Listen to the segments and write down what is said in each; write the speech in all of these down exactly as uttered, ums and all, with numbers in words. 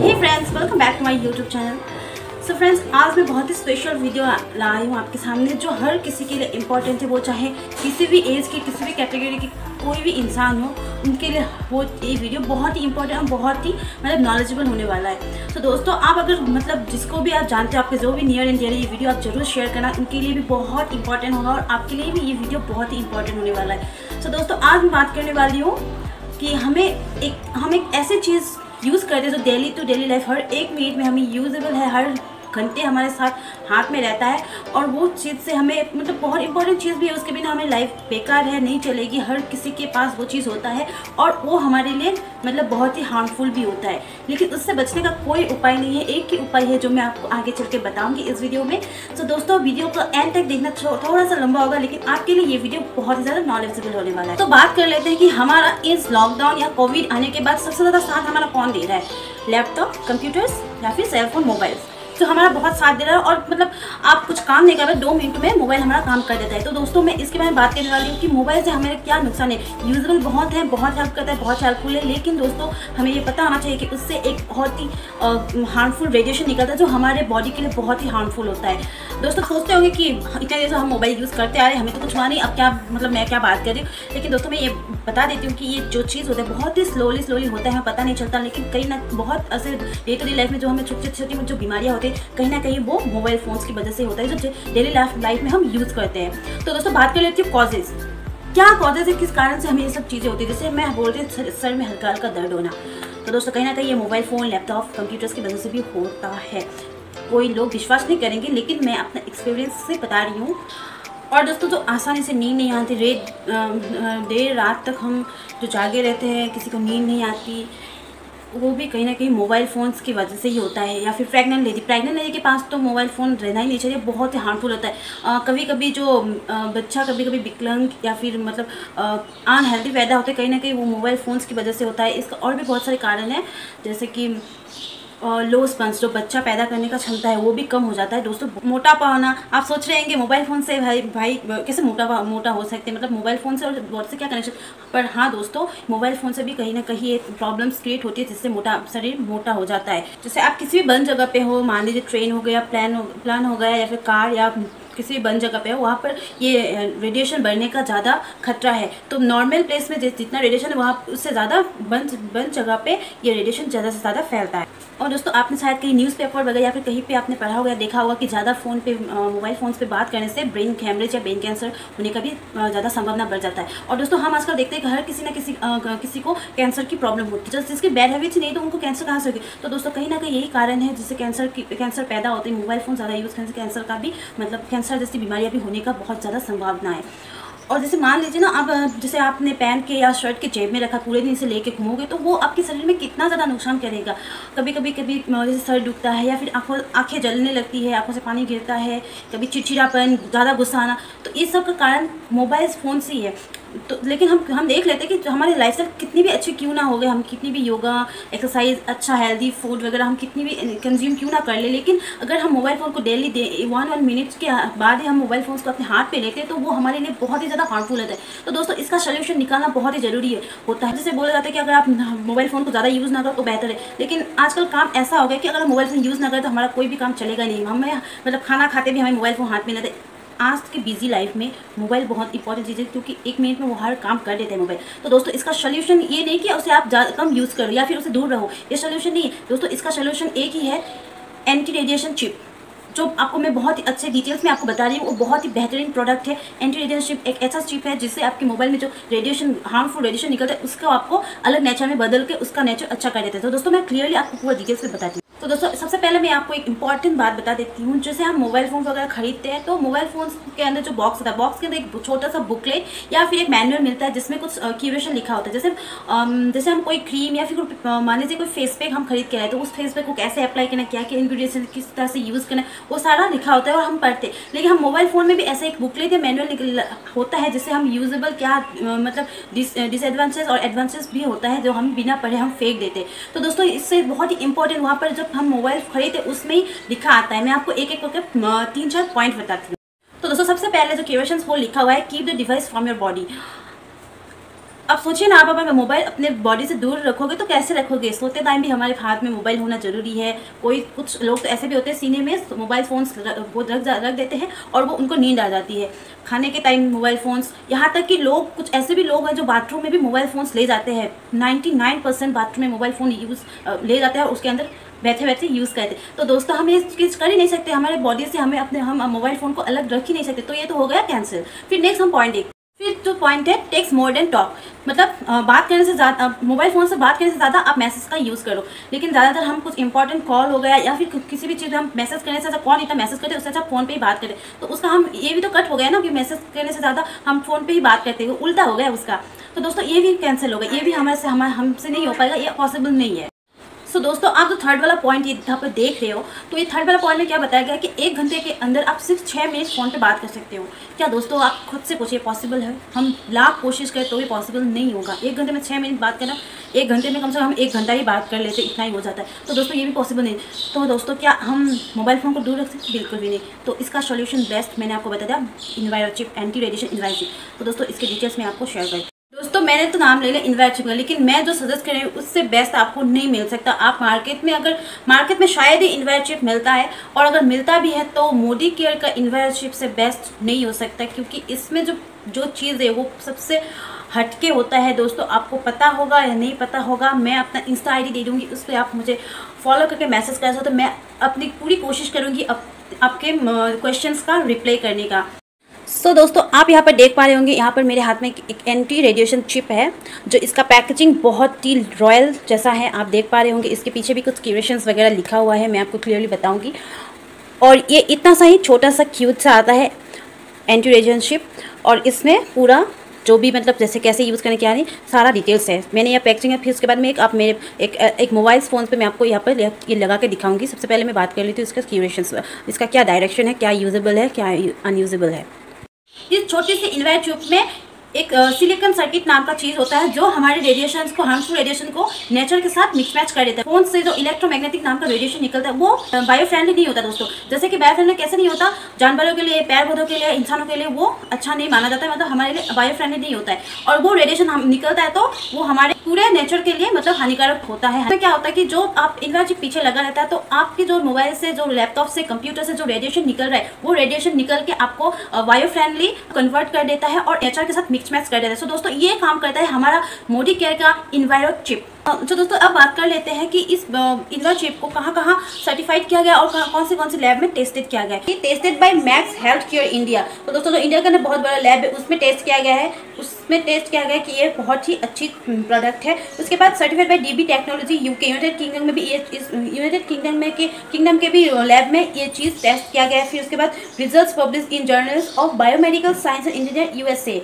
Hey friends, welcome back to my YouTube channel. So friends, आज मैं बहुत ही special video लाई हूँ आपके सामने, जो हर किसी के लिए इम्पोर्टेंट है। वो चाहे किसी भी एज के, किसी भी कैटेगरी के कोई भी इंसान हो, उनके लिए वो ये वीडियो बहुत ही इंपॉर्टेंट और बहुत ही मतलब नॉलेजेबल होने वाला है। तो दोस्तों, आप अगर मतलब जिसको भी आप जानते हो, आपके जो भी नियर एंड डियर, ये वीडियो आप जरूर शेयर करना। उनके लिए भी बहुत इंपॉर्टेंट होगा और आपके लिए भी ये वीडियो बहुत ही इंपॉर्टेंट होने वाला है। सो दोस्तों, आज मैं बात करने वाली हूँ कि हमें एक हम एक ऐसी चीज़ यूज़ करते हैं जो डेली टू डेली लाइफ हर एक मिनट में हमें यूजेबल है, हर घंटे हमारे साथ हाथ में रहता है, और वो चीज़ से हमें मतलब बहुत इंपॉर्टेंट चीज़ भी है, उसके बिना हमें लाइफ बेकार है, नहीं चलेगी। हर किसी के पास वो चीज़ होता है और वो हमारे लिए मतलब बहुत ही हार्मफुल भी होता है, लेकिन उससे बचने का कोई उपाय नहीं है। एक ही उपाय है जो मैं आपको आगे चल के बताऊँगी इस वीडियो में। तो दोस्तों, वीडियो को एंड तक देखना थोड़ा सा लंबा होगा, लेकिन आपके लिए ये वीडियो बहुत ही ज़्यादा नॉलेजेबल होने वाला है। तो बात कर लेते हैं कि हमारा इस लॉकडाउन या कोविड आने के बाद सबसे ज़्यादा साथ हमारा कौन दे रहा है? लैपटॉप, कंप्यूटर्स या फिर सेलफोन, मोबाइल। तो हमारा बहुत साथ दे रहा है, और मतलब आप कुछ काम नहीं कर रहे, दो मिनट में मोबाइल हमारा काम कर देता है। तो दोस्तों, मैं इसके बारे में बात करने वाली हूँ कि मोबाइल से हमें क्या नुकसान है। यूजेबल बहुत है, बहुत हेल्प करता है, बहुत हेल्पफुल है, लेकिन दोस्तों हमें ये पता होना चाहिए कि उससे एक बहुत ही हार्मफुल रेडिएशन निकलता है जो हमारे बॉडी के लिए बहुत ही हार्मफुल होता है। दोस्तों, सोचते होंगे कि इतने देर से हम मोबाइल यूज़ करते आ रहे हैं, हमें तो कुछ हुआ नहीं, अब क्या मतलब मैं क्या बात कर रही हूँ। लेकिन दोस्तों, मैं ये बता देती हूँ कि ये जो चीज़ होता है बहुत ही स्लोली स्लोली होता है, हमें पता नहीं चलता, लेकिन कहीं ना बहुत ऐसे डे टू डे लाइफ में जो हमें छोटी छोटी जो बीमारियाँ होती है, कहीं ना कहीं वो मोबाइल फ़ोन्स की वजह से होता है, जो डेली लाइफ में हम यूज़ करते हैं। तो दोस्तों, बात कर लेती हूँ कॉजेज़। क्या कॉजेज़ है, किस कारण से हमें ये सब चीज़ें होती है? जैसे मैं बोलती हूँ सर, सर में हल्का हल्का दर्द होना, तो दोस्तों कहीं ना कहीं ये मोबाइल फ़ोन, लैपटॉप, कंप्यूटर्स की वजह से भी होता है। कोई लोग विश्वास नहीं करेंगे, लेकिन मैं अपना एक्सपीरियंस से बता रही हूँ। और दोस्तों, जो आसानी से नींद नहीं आती, रेत देर रात तक हम जो जागे रहते हैं, किसी को नींद नहीं आती, वो भी कहीं ना कहीं मोबाइल फ़ोन्स की वजह से ही होता है। या फिर प्रेग्नेंट लेडी प्रेग्नेंट लेडी के पास तो मोबाइल फ़ोन रहना ही नहीं चाहिए, बहुत ही हार्मफुल होता है। आ, कभी कभी जो आ, बच्चा कभी कभी विकलांग या फिर मतलब अनहेल्दी पैदा होते हैं, कहीं ना कहीं वो मोबाइल फ़ोन्स की वजह से होता है। इसका और भी बहुत सारे कारण हैं, जैसे कि लो स्पंस, जो बच्चा पैदा करने का क्षमता है वो भी कम हो जाता है। दोस्तों, मोटापा होना, आप सोच रहे हैं मोबाइल फ़ोन से भाई भाई कैसे मोटा मोटा हो सकते हैं, मतलब मोबाइल फ़ोन से और बॉडी से क्या कनेक्शन। पर हाँ दोस्तों, मोबाइल फ़ोन से भी कहीं ना कहीं एक प्रॉब्लम्स क्रिएट होती है, जिससे मोटा शरीर मोटा हो जाता है। जैसे आप किसी भी बंद जगह पे हो, मान लीजिए ट्रेन हो गया, प्लान हो प्लान हो गया, या फिर कार या किसी भी बंद जगह पे हो, वहाँ पर ये रेडिएशन बढ़ने का ज़्यादा खतरा है। तो नॉर्मल प्लेस में जितना रेडिएशन है, वहाँ उससे ज़्यादा बंद बंद जगह पे ये रेडिएशन ज़्यादा से ज़्यादा फैलता है। और दोस्तों, आपने शायद कहीं न्यूज़पेपर वगैरह या फिर कहीं पे आपने पढ़ा होगा, देखा होगा कि ज़्यादा फ़ोन पे मोबाइल फ़ोन्स पे बात करने से ब्रेन हैमरेज या ब्रेन कैंसर होने का भी ज़्यादा संभावना बढ़ जाता है। और दोस्तों, हम आजकल देखते हैं कि हर किसी ना किसी आ, किसी को कैंसर की प्रॉब्लम होती है। जिसकी बैड हैबिट्स नहीं, तो उनको कैंसर कहाँ से होगी? तो दोस्तों, कहीं ना कहीं यही कारण है जिससे कैंसर की कैंसर पैदा होते हैं। मोबाइल फ़ोन ज़्यादा यूज़ करने से कैंसर का भी मतलब कैंसर जैसी बीमारियाँ भी होने का बहुत ज़्यादा संभावना है। और जैसे मान लीजिए ना, आप जैसे आपने पैंट के या शर्ट के जेब में रखा, पूरे दिन से लेके घूमोगे, तो वो आपके शरीर में कितना ज़्यादा नुकसान करेगा। कभी कभी कभी जैसे सर दुखता है, या फिर आँखों आँखें जलने लगती है, आँखों से पानी गिरता है, कभी चिड़चिड़ापन, ज़्यादा गुस्सा आना, तो इस सब का कारण मोबाइल फ़ोन से ही है। तो लेकिन हम हम देख लेते हैं कि हमारी लाइफस्टाइल कितनी भी अच्छी क्यों ना हो गए, हम कितनी भी योगा, एक्सरसाइज, अच्छा हेल्दी फूड वगैरह हम कितनी भी कंज्यूम क्यों ना कर ले, लेकिन अगर हम मोबाइल फ़ोन को डेली दे वन वन मिनट्स के बाद ही हम मोबाइल फ़ोन को अपने हाथ पे लेते हैं, तो वो हमारे लिए बहुत ही ज़्यादा हार्मफुल होता है। तो दोस्तों, इसका सोल्यूशन निकालना बहुत ही ज़रूरी है होता है। जैसे बोला जाता है कि अगर आप मोबाइल फ़ोन को ज़्यादा यूज़ ना करो तो बेहतर है, लेकिन आजकल काम ऐसा हो गया कि अगर हम मोबाइल फ़ोन यूज़ ना करें तो हमारा कोई भी काम चलेगा नहीं। हमें मतलब खाना खाते भी हमें मोबाइल फ़ोन हाथ में लेते। आज की बिजी लाइफ में मोबाइल बहुत इंपॉर्टेंट चीज़ है, क्योंकि एक मिनट में वो हर काम कर देते हैं मोबाइल। तो दोस्तों, इसका सोल्यूशन ये नहीं कि उसे आप ज़्यादा कम यूज़ करो या फिर उसे दूर रहो, ये सोल्यूशन नहीं है दोस्तों। इसका सोल्यूशन एक ही है, एंटी रेडिएशन चिप, जो आपको मैं बहुत ही अच्छे डिटेल्स में आपको बता रही हूँ। वो बहुत ही बेहतरीन प्रोडक्ट है। एंटी रेडिएशन चिप एक ऐसा चिप है जिससे आपके मोबाइल में जो रेडिएशन, हार्मफुल रेडिएशन निकलता है, उसको आपको अलग नेचर में बदल के उसका नेचर अच्छा कर देता है। तो दोस्तों, मैं क्लियरली आपको पूरा डिटेल्स में बताती हूँ। तो दोस्तों, सबसे पहले मैं आपको एक इंपॉर्टेंट बात बता देती हूँ। जैसे हम मोबाइल फ़ोन वगैरह खरीदते हैं, तो मोबाइल फ़ोन के अंदर जो बॉक्स होता है, बॉक्स के अंदर एक छोटा सा बुकलेट या फिर एक मैनुअल मिलता है, जिसमें कुछ क्यूरेशन लिखा होता है। जैसे जैसे हम कोई क्रीम या फिर मान लीजिए कोई फेस पैक हम खरीद के आए, तो उस फेस पैक को कैसे अप्लाई करना, क्या क्या इंग्रीडियंट्स किस तरह से यूज़ करना, वो सारा लिखा होता है और हम पढ़ते हैं। लेकिन हम मोबाइल फ़ोन में भी ऐसा एक बुकलेट या मैनुअल होता है, जिससे हम यूजेबल क्या मतलब डिसएडवांटेज और एडवांटेज भी होता है, जो हम बिना पढ़े हम फेंक देते हैं। तो दोस्तों, इससे बहुत ही इंपॉर्टेंट, वहाँ पर जब हम मोबाइल खरीदते उसमें ही लिखा आता है। मैं आपको एक एक करके तीन चार पॉइंट बताती हूँ। तो दोस्तों, सबसे पहले जो क्वेश्चन वो लिखा हुआ है, keep the device from your body. अब सोचिए ना, आप अगर मोबाइल अपने बॉडी से दूर रखोगे तो कैसे रखोगे? सोते टाइम भी हमारे हाथ में मोबाइल होना ज़रूरी है। कोई कुछ लोग तो ऐसे भी होते हैं सीने में मोबाइल फ़ोन्स वो रख रख देते हैं और वो उनको नींद आ जाती है। खाने के टाइम मोबाइल फ़ोन्स, यहाँ तक कि लोग कुछ ऐसे भी लोग हैं जो बाथरूम में भी मोबाइल फ़ोन्स ले जाते हैं। नाइन्टी नाइन परसेंट बाथरूम में मोबाइल फ़ोन यूज़ ले जाते हैं और उसके अंदर बैठे बैठे यूज़ करते। तो दोस्तों हम ये चीज़ कर ही नहीं सकते, हमारे बॉडी से हमें अपने हम मोबाइल फ़ोन को अलग रख ही नहीं सकते। तो ये तो हो गया कैंसिल। फिर नेक्स्ट हम पॉइंट देख, फिर जो पॉइंट है टेक्स्ट मोर देन टॉक, मतलब बात करने से ज़्यादा, मोबाइल फ़ोन से बात करने से ज़्यादा आप मैसेज का यूज़ करो। लेकिन ज़्यादातर हम कुछ इंपॉर्टेंट कॉल हो गया या फिर किसी भी चीज़ हम मैसेज करने से ज़्यादा, कौन इतना मैसेज करते, उससे अच्छा फ़ोन पे ही बात करें। तो उसका हम ये भी तो कट हो गया ना कि मैसेज करने से ज़्यादा हम फ़ोन पे ही बात करते हैं, उल्टा हो गया उसका। तो दोस्तों ये भी कैंसिल हो गया, ये भी हमारे से हमारे हमसे नहीं हो पाएगा, ये पॉसिबल नहीं है। सो so, दोस्तों आप जो थर्ड वाला पॉइंट यहाँ पर देख रहे हो, तो ये थर्ड वाला पॉइंट में क्या बताया गया कि एक घंटे के अंदर आप सिर्फ छः मिनट फ़ोन पे बात कर सकते हो। क्या दोस्तों आप खुद से पूछिए पॉसिबल है? हम लाख कोशिश करें तो भी पॉसिबल नहीं होगा। एक घंटे में छः मिनट बात करना, एक घंटे में कम से कम हम एक घंटा ही बात कर लेते, इतना ही हो जाता है। तो दोस्तों ये भी पॉसिबल नहीं। तो दोस्तों क्या हम मोबाइल फ़ोन को दूर रख सकते? बिल्कुल भी नहीं। तो इसका सोल्यूशन बेस्ट मैंने आपको बता दिया, enviro chip, anti radiation enviro chip. तो दोस्तों इसके डिटेल्स मैं आपको शेयर करूँ। दोस्तों मैंने तो नाम ले लिया इन्वायरो चिप का, लेकिन मैं जो सजेस्ट कर रही हूँ उससे बेस्ट आपको नहीं मिल सकता। आप मार्केट में, अगर मार्केट में शायद ही इन्वायरो चिप मिलता है, और अगर मिलता भी है तो मोदी केयर का इन्वायरो चिप से बेस्ट नहीं हो सकता, क्योंकि इसमें जो जो चीज़ है वो सबसे हटके होता है। दोस्तों आपको पता होगा या नहीं पता होगा, मैं अपना इंस्टा आई डी दे दूँगी, उस पर आप मुझे फॉलो करके मैसेज कर सकते हो। तो मैं अपनी पूरी कोशिश करूँगी आप, आपके क्वेश्चंस का रिप्लाई करने का। सो so, दोस्तों आप यहाँ पर देख पा रहे होंगे, यहाँ पर मेरे हाथ में एक एंटी रेडिएशन चिप है, जो इसका पैकेजिंग बहुत ही रॉयल जैसा है, आप देख पा रहे होंगे। इसके पीछे भी कुछ क्यूरेशंस वगैरह लिखा हुआ है, मैं आपको क्लियरली बताऊंगी। और ये इतना सा ही छोटा सा क्यूट सा आता है एंटी रेडिएशन चिप, और इसमें पूरा जो भी मतलब जैसे कैसे यूज़ करने की आ रही सारा डिटेल्स है। मैंने यह पैकेजिंग है, फिर उसके बाद में एक आप मेरे एक एक मोबाइल फ़ोन पे मैं आपको यहाँ पर ये लगा के दिखाऊंगी। सबसे पहले मैं बात कर लेती हूँ इसका क्यूरेशंस, इसका क्या डायरेक्शन है, क्या यूजेबल है, क्या अनयूजेबल है। इस छोटी सी इन्वायरो चिप में एक सिलिकॉन सर्किट नाम का चीज़ होता है, जो हमारे रेडिएशन को, हार्मफुल रेडिएशन को नेचर के साथ मिक्स मैच कर देता है। फोन से जो इलेक्ट्रोमैग्नेटिक नाम का रेडिएशन निकलता है वो बायो फ्रेंडली नहीं होता दोस्तों। जैसे कि बायो फ्रेंडली कैसे नहीं होता, जानवरों के लिए, पेड़ पौधों के लिए, इंसानों के लिए वो अच्छा नहीं माना जाता है, मतलब हमारे लिए बायो फ्रेंडली नहीं होता है। और वो रेडिएशन हम निकलता है तो वो हमारे पूरे नेचर के लिए मतलब हानिकारक होता है। हमें क्या होता है कि जो आप इन्वायरो चिप पीछे लगा रहता है, तो आपके जो मोबाइल से, जो लैपटॉप से, कंप्यूटर से जो रेडिएशन निकल रहा है, वो रेडिएशन निकल के आपको बायो फ्रेंडली कन्वर्ट कर देता है और नेचर के साथ मिक्स मैच कर देता है। सो दोस्तों ये काम करता है हमारा मोदी केयर का इन्वायरो चिप। तो दोस्तों अब बात कर लेते हैं कि इस इन्वायरो चिप को कहाँ कहाँ सर्टिफाइड किया गया और कौन से कौन से लैब में टेस्टेड किया गया है। Tested by Max Health Care India. तो दोस्तों जो इंडिया का ना बहुत बड़ा लैब है, उसमें टेस्ट किया गया है, उसमें टेस्ट किया गया है कि ये बहुत ही अच्छी प्रोडक्ट है। उसके बाद certified by DB technology UK, United Kingdom में भी ये यूनाइटेड किंगडम में के किंगडम के भी लैब में ये चीज़ टेस्ट किया गया है। फिर उसके बाद result publish in journals of biomedical science and engineer USA.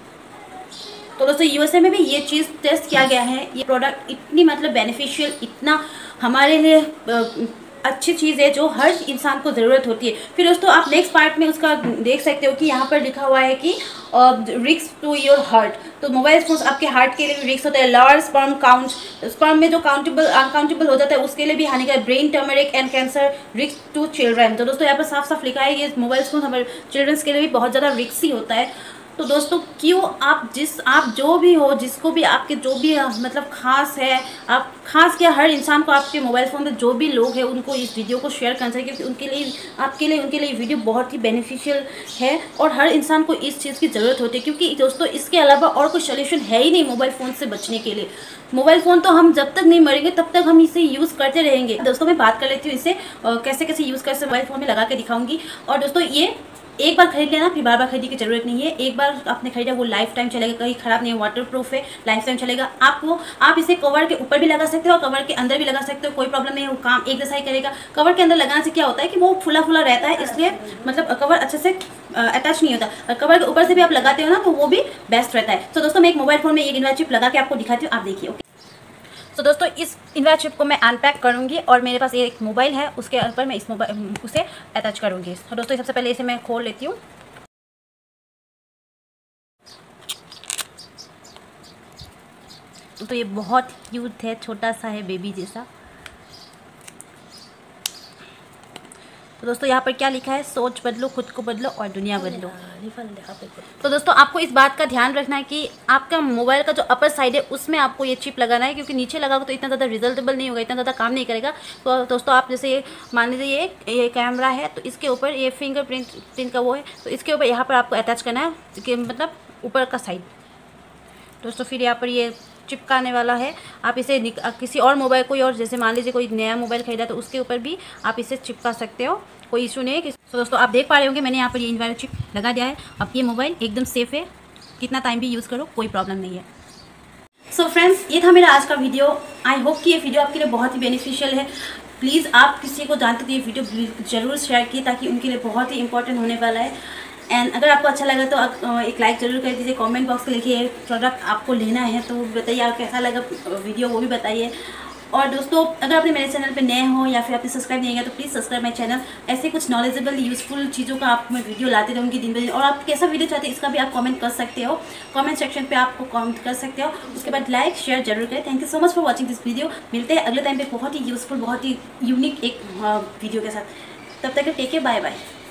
तो दोस्तों यूएसए में भी ये चीज़ टेस्ट किया गया है। ये प्रोडक्ट इतनी मतलब बेनिफिशियल, इतना हमारे लिए अच्छी चीज़ है जो हर इंसान को ज़रूरत होती है। फिर दोस्तों आप नेक्स्ट पार्ट में उसका देख सकते हो कि यहाँ पर लिखा हुआ है कि रिस्क टू योर हार्ट। तो मोबाइल फोन आपके हार्ट के लिए भी रिस्क होता है। लार्ज स्पर्म काउंट, स्पर्म में जो काउंटेबल अनकाउंटेबल हो जाता है उसके लिए भी हानिकारक। Brain turmeric and cancer, risk to children. तो दोस्तों यहाँ पर साफ साफ लिखा है ये मोबाइल फोन हमारे चिल्ड्रंस के लिए भी बहुत ज़्यादा रिस्की होता है। तो दोस्तों क्यों आप जिस आप जो भी हो, जिसको भी आपके जो भी मतलब खास है, आप खास क्या हर इंसान को आपके मोबाइल फ़ोन में जो भी लोग हैं उनको इस वीडियो को शेयर करना चाहिए, क्योंकि उनके लिए, आपके लिए, उनके लिए वीडियो बहुत ही बेनिफिशियल है और हर इंसान को इस चीज़ की ज़रूरत होती है। क्योंकि दोस्तों इसके अलावा और कोई सोल्यूशन है ही नहीं मोबाइल फ़ोन से बचने के लिए। मोबाइल फ़ोन तो हम जब तक नहीं मरेंगे तब तक हम इसे यूज़ करते रहेंगे। दोस्तों मैं बात कर लेती हूँ इसे कैसे कैसे यूज़ कर सकते मोबाइल फ़ोन में लगा के दिखाऊंगी। और दोस्तों ये एक बार खरीद लेना, फिर बार बार खरीदने की जरूरत नहीं है। एक बार आपने खरीदा वो लाइफ टाइम चलेगा, कहीं खराब नहीं है, वाटर प्रूफ है, लाइफ टाइम चलेगा। आपको आप इसे कवर के ऊपर भी लगा सकते हो और कवर के अंदर भी लगा सकते हो, कोई प्रॉब्लम नहीं है, वो काम एक जैसा ही करेगा। कवर के अंदर लगाने से क्या होता है कि वो फुला फुला रहता है, इसलिए मतलब कवर अच्छे से अटैच नहीं होता। कवर के ऊपर से भी आप लगाते हो ना तो वो भी बेस्ट रहता है। तो दोस्तों मैं एक मोबाइल फोन में एक इन्वायरो चिप लगा के आपको दिखाती हूँ, आप देखिए। ओके तो दोस्तों इस इन्वायरो चिप को मैं अनपैक करूँगी और मेरे पास ये एक मोबाइल है, उसके ऊपर मैं इस मोबाइल उसे अटैच करूँगी। तो दोस्तों सबसे पहले इसे मैं खोल लेती हूँ। तो ये बहुत क्यूट है, छोटा सा है, बेबी जैसा। तो दोस्तों यहाँ पर क्या लिखा है, सोच बदलो, खुद को बदलो और दुनिया बदलो। तो दोस्तों आपको इस बात का ध्यान रखना है कि आपका मोबाइल का जो अपर साइड है उसमें आपको ये चिप लगाना है, क्योंकि नीचे लगाओगे तो इतना ज़्यादा रिजल्टेबल नहीं होगा, इतना ज़्यादा काम नहीं करेगा। तो दोस्तों आप जैसे ये मान लीजिए ये ये कैमरा है, तो इसके ऊपर ये फिंगरप्रिंट प्रिंट का वो है, तो इसके ऊपर यहाँ पर आपको अटैच करना है कि मतलब ऊपर का साइड। दोस्तों फिर यहाँ पर ये चिपकाने वाला है, आप इसे किसी और मोबाइल कोई और जैसे मान लीजिए कोई नया मोबाइल खरीदा तो उसके ऊपर भी आप इसे चिपका सकते हो, कोई इशू नहीं है। तो दोस्तों आप देख पा रहे होंगे मैंने यहाँ पर ये इनवायरमेंट चिप लगा दिया है। अब ये मोबाइल एकदम सेफ़ है, कितना टाइम भी यूज़ करो कोई प्रॉब्लम नहीं है। सो so फ्रेंड्स, ये था मेरा आज का वीडियो। आई होप कि ये वीडियो आपके लिए बहुत ही बेनिफिशियल है। प्लीज़ आप किसी को जानते तो ये वीडियो ज़रूर शेयर कीजिए, ताकि उनके लिए बहुत ही इंपॉर्टेंट होने वाला है। एंड अगर आपको अच्छा लगा तो एक लाइक ज़रूर कर दीजिए। कमेंट बॉक्स में लिखिए प्रोडक्ट आपको लेना है तो बताइए आप कैसा लगा वीडियो, वो भी बताइए। और दोस्तों अगर आपने मेरे चैनल पे नए हो या फिर आपने सब्सक्राइब नहीं किया तो प्लीज़ सब्सक्राइब माई चैनल। ऐसे कुछ नॉलेजेबल यूज़फुल चीज़ों का आप मैं वीडियो लाते रहूँगी दिन ब दिन। और आप कैसा वीडियो चाहते हैं इसका भी आप कमेंट कर सकते हो, कमेंट सेक्शन पे आपको कमेंट कर सकते हो। उसके बाद लाइक शेयर जरूर करें। Thank you so much for watching this video. मिलते हैं अगले टाइम पे बहुत ही यूज़फुल, बहुत ही यूनिक एक वीडियो के साथ। तब तक टेक केयर, बाय बाय।